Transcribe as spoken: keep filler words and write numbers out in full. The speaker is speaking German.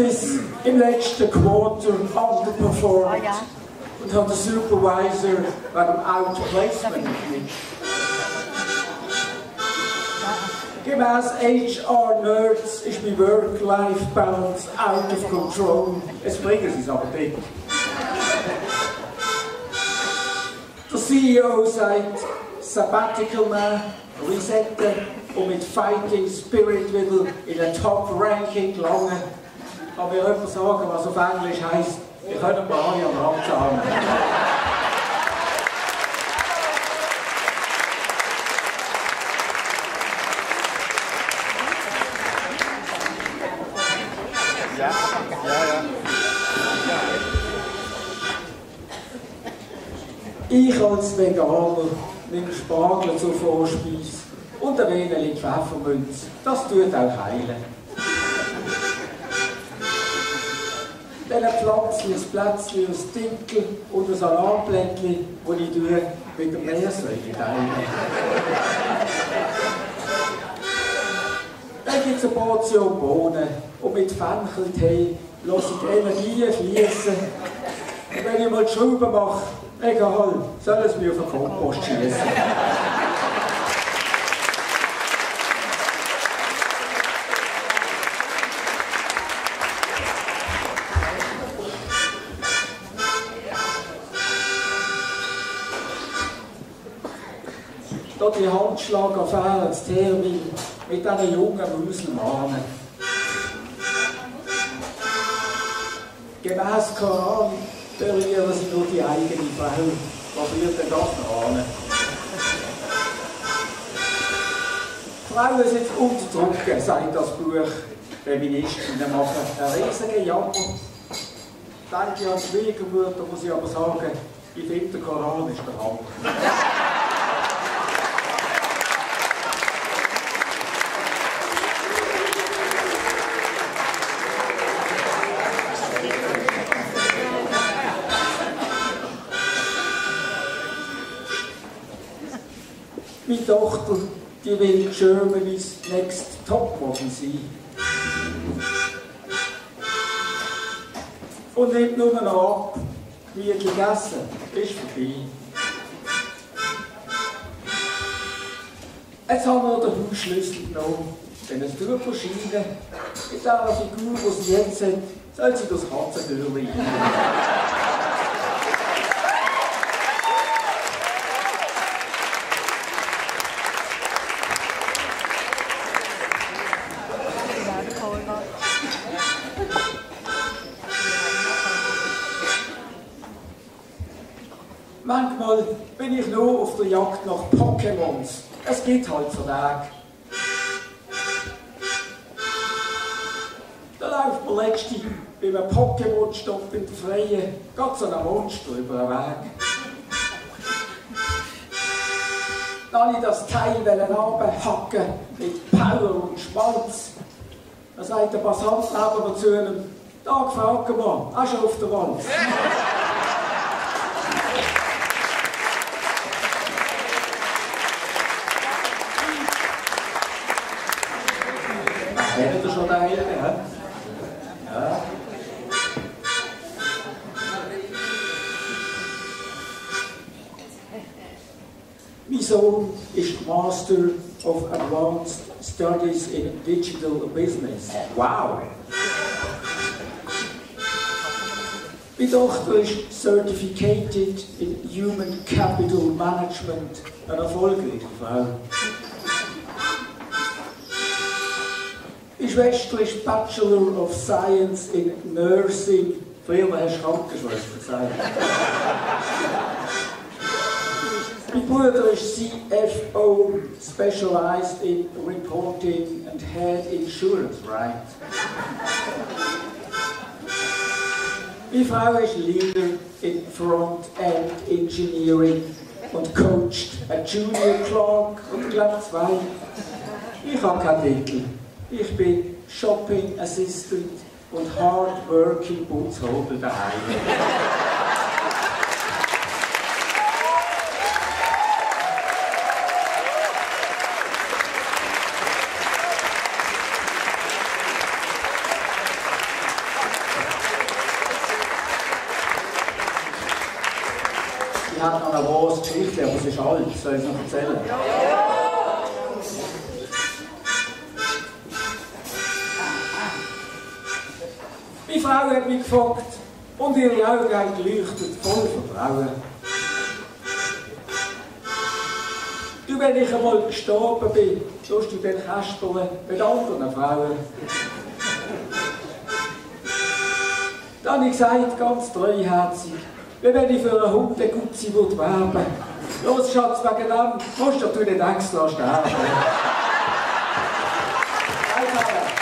Business im letzten Quarter underperformed Ah, ja. und hat den Supervisor bei dem Outplacement gekriegt. Gemäss H R-Nerds ist mein Work-Life-Balance out of control. Jetzt bringen sie es aber nicht. Der C E O sagt, Sabbatical nehmen, resetten und mit Fighting Spirit wieder in ein Top-Ranking gelangen. Kann mir jemand sagen, was auf Englisch heisst? Wir können ein paar an den Rand zahlen. Ja, ja, ja. Ich als Veganer nehme Spargel zur Vorspeise und ein wenig Pfefferminz. Das tut auch heilen. Dann ein Pflanzchen, ein Plätzchen, ein Dinkel und ein Salatblättchen, das ich mit dem Meersäule teile. Dann gibt es eine Portion Bohnen und mit Fencheltee lasse ich die Energien fließen. Und wenn ich mal die Schrauben mache, egal, soll es mir auf den Kompost schießen. Da die Handschlagaffäre ins Termin mit diesen jungen Muselmannen. Gemäss Koran berühren sie nur die eigene Frau. Was wird denn das noch an? Frauen sind unterdrücken, sagt das Buch. Feministinnen machen einen riesigen Jammer. Denke ich an die Schwiegermutter, muss ich aber sagen, ich finde, der Koran ist der Hammer. Meine Tochter, die will Germany's Next Topmodel sein. Und nicht nur noch ab, wie gegessen, ist vorbei. Jetzt haben wir den Hausschlüssel genommen, denn es durchverschieden. Mit dieser Figur, die sie jetzt hat, soll sie das Katzentür rein. Manchmal bin ich nur auf der Jagd nach Pokémons. Es gibt halt so Tage. Da läuft mir letztens bei einem Pokémon-Stopp in der Freien gerade so ein Monster über den Weg. Dann wollte ich das Teil runterhacken mit Power und Schmalz. Dann sagt der Passant neben mir zu ihm, da gefragt mal, hast du auf der Wand? Kennt ihr schon den Heiligen? Ja. Mein Sohn ist Master of Advanced Studies in Digital Business. Wow! Meine Tochter ist Certificated in Human Capital Management, eine erfolgreiche Frau. Meine Schwester ist Bachelor of Science in Nursing. Früher hast du Krankenschwester gesagt. Mein Bruder ist C F O, Specialized in Reporting and Head Insurance, right? Meine Frau ist Leader in Front-End Engineering und coacht einen Junior Clerk und glaube zwei. Ich habe keinen Titel. Ich bin Shopping Assistant und Hard-Working Putzhobel daheim. Ich habe noch eine wahre Geschichte, aber sie ist alt. Soll ich es noch erzählen? Meine Frau hat mich gefragt und ihre Augen haben geleuchtet, voll Vertrauen. Du, wenn ich einmal gestorben bin, tust du den Kasperle mit anderen Frauen. Dann habe ich gesagt, ganz treuherzig, wie wenn ich für einen Hundegutzi werben würde. Los, Schatz, wegen dem musst du nicht extra sterben.